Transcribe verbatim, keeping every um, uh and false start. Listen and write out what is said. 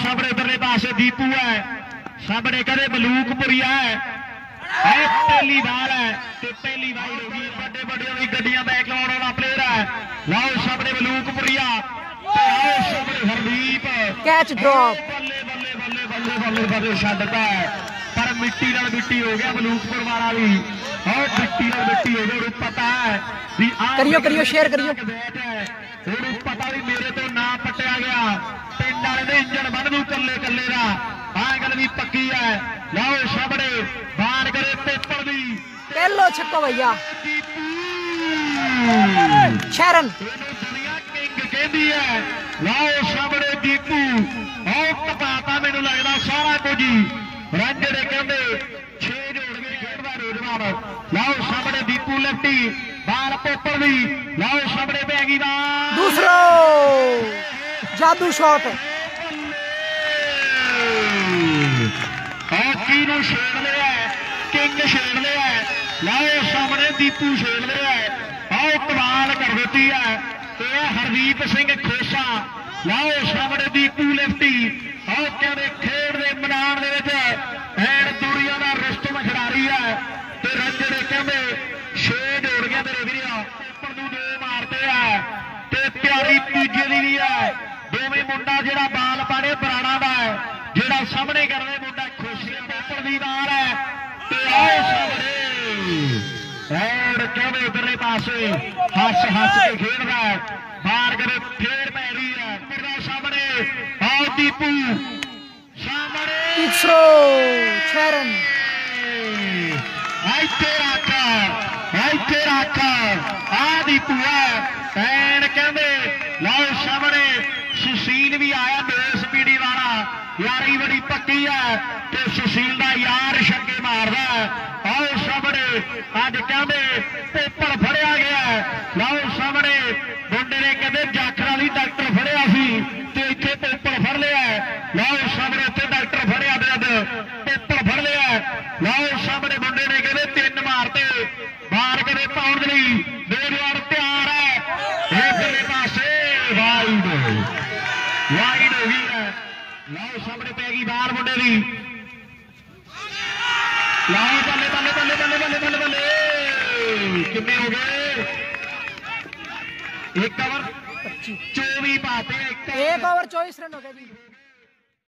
सामने इधरले पासे दीपू है, सामने करे मलूकपुरिया है, पहली बार है पहली वाइड होगी। बड़े बड़े गड्डियां बैक लाने वाला प्लेयर है। लाओ सामने मलूकपुरिया, आओ सामने हरदीप, कैच ड्रॉप, बल्ले बल्ले बल्ले बल्ले बल्ले बल्ले छड्डता है पर मिट्टी नाल मिट्टी हो गया मलूकपुर वाला भी। और मिट्टी नाल मिट्टी हो गया। पता है भी करियो करियो शेयर करियो, पता भी मेरे तो ना पटिया गया, पिंड वाले ने इंजन बन दू कले कले का, आ गल भी पक्की है। लाओ सामने बार करे पेपर दी, पहलो छक्का भैया शरण दुनिया किंग कहती है। लाओ सामने दीपू और पता मैनू लगता सारा कुछ ही रन जेडे कहते छे जोड़ के खेडदा रोजगार। लाओ सामने दीपू लेफ्टी बार पेपर दी, लाओ सामने पैगी बार दूसरा जादू शॉट, हॉकी नूं छेड़ लिया, किंग छेड़ लिया। लाओ सामने दीपू छेड़ लिया, आओ कमाल कर देती है हरदीप सिंह खोसा। लाओ सामने दीपू लेफ्टी, आओ कहते खेड के मैदान एन दुनिया का रुस्तम खिडारी है। रन जेडे कहते छे जोड़ गया मेरे वीर, दो मारते हैं प्यारी तीजे की भी है। दोवें मुंडा जेड़ा बाल पाने बराड़ा का है, जेड़ा सामने करने मुंडा खुशियां पेपर की बार है। आओ सामने कहते उधरले पासे हस हस के खेलता है, बार करे फिर पै रही है मेरा सामने। आओ दीपू सामने शरण इत्थे रख इत्थे रख आ दीपू है पैन कहते। लाओ सामने सुशील भी आया दो स्पीडी वाला, यारी बड़ी पक्की है तो सुशील का यार छक्के मारदा है। आओ सामने अज कहते पेपर फड़िया गया। लाओ सामने मुंडे ने कहते जाखर वाली डॉक्टर फड़िया सी ते इत्थे पेपर फड़ लिया। लाओ सामने इत्थे डॉक्टर फड़िया ते अज पेपर फड़ लिया। लाओ सामने मुंडे ने कहते तीन मारते बार करे पाउण दे लई दो वार तैयार है। इधरले पासे वाइड वाइड हो गई है। लाओ सामने पैगी बार मुंडे दी, लाओ बल्ले बल्ले बल्ले बल्ले बल्ले बल्ले बल्ले कितने हो गए? एक ओवर चौबीस पाते, एक ओवर चौबीस रन हो गए जी।